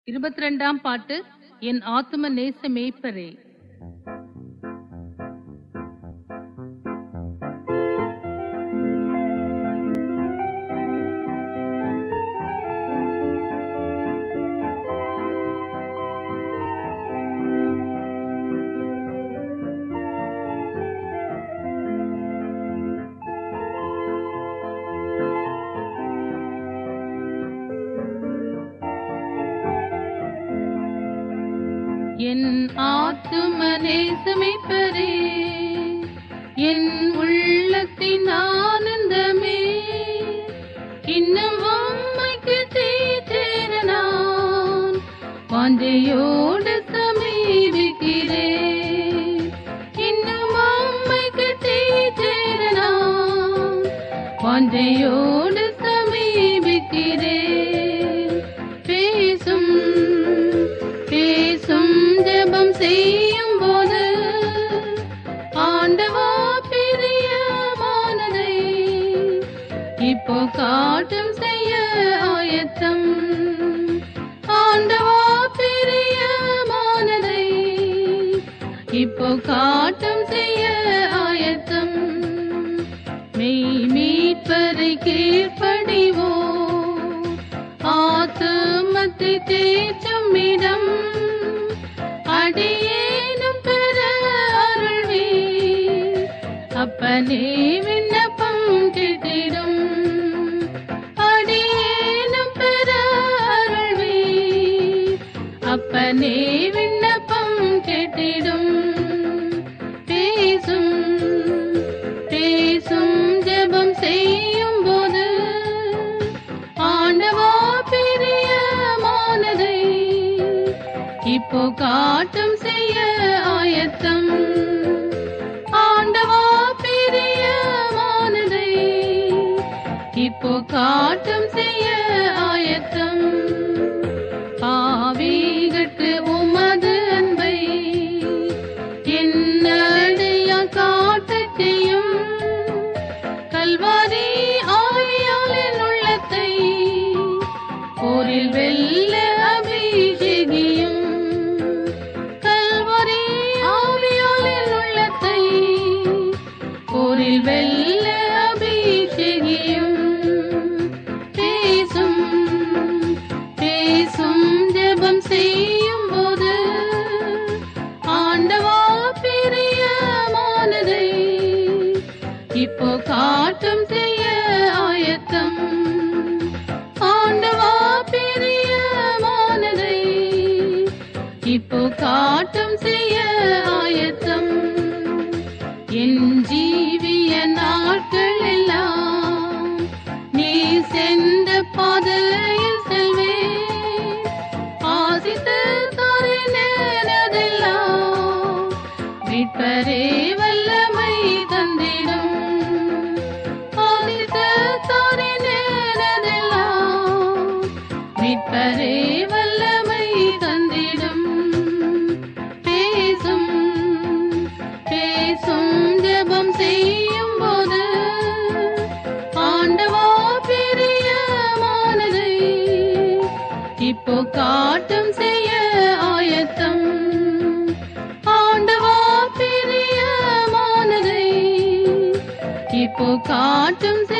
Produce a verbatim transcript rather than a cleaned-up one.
இருபத்தி இரண்டாம் பாட்டு. என் ஆத்தும நேச மேய்ப்பரே. என் ஆத்தும நேச மேய்ப்பரே, என் உள்ளத்தின் ஆனந்தமே, இன்னும் உம்மைக்கு சேர நான் வாஞ்சையோடு சமீபிக்கிறேன். இன்னும் உம்மைக்கு சேர நான் வாஞ்சையோடு சமீபிக்கிறேன். பேசும் பேசும் ஜெபம் செய்யும் போது ஆண்டவா பிரியமானதை இப்போ காட்டும் செய்ய ஆயத்தம். ஆண்டவா பிரியமானதை இப்போ காட்டும் செய்ய ஆயத்தம். மெய் மீட்பரை கீழ்ப்படிவோ, ஆத்துமத்தை தேற்றும் இடம் அடியேனும் பெற அருள்வீர். அப்பனே விண்ணப்பம் கேட்டிடும், அடியேனும் பெற அருள்வீர். அப்பனே விண்ணப்பம் கேட்டிடும். பேசும் பேசும் ஜெபம் செய்யும் போது ஆண்டவா பிரியமானதை இப்போ காட்டும் செய்ய ஆயத்தம். ஆண்டவா பிரியமானதை இப்போ காட்டும் செய்ய ஆயத்தம். பாவிகட்கு உமது அன்பை என்னடையா காட்டச் செய்யும். கல்வாரி ஆவியால் என் உள்ளத்தை போரில் வெல்ல அபிஷேகியும். கல்வாரி ஆவியால் என் உள்ளத்தை போரில் வெல்ல அபிஷேகியும். பேசும் பேசும் ஜெபம் செய்யும் போது ஆண்டவா பிரியமானதை இப்போ காட்டும் செய்ய ஆயத்தம். ஆண்டவா பிரியமானதை இப்போ காட்டும் செய்ய ஆயத்தம். என் ஜீவிய நாட்கள் எல்லாம் நீ சென்ற பாதையில் செல்வேன். ஆசித்து தாரினதெல்லாம் மீட்பரே வல்லமை தந்திடும். ஆசித்து தாரினதெல்லாம் மீட்பரே வல்லமை தந்திடும். பேசும் பேசும் ஜெபம் செய்யும் போது ஆண்டவா பிரியமானதை இப்போ காட்டும் செய்ய ஆயத்தம். ஆண்டவா பிரியமானதை இப்போ காட்டும்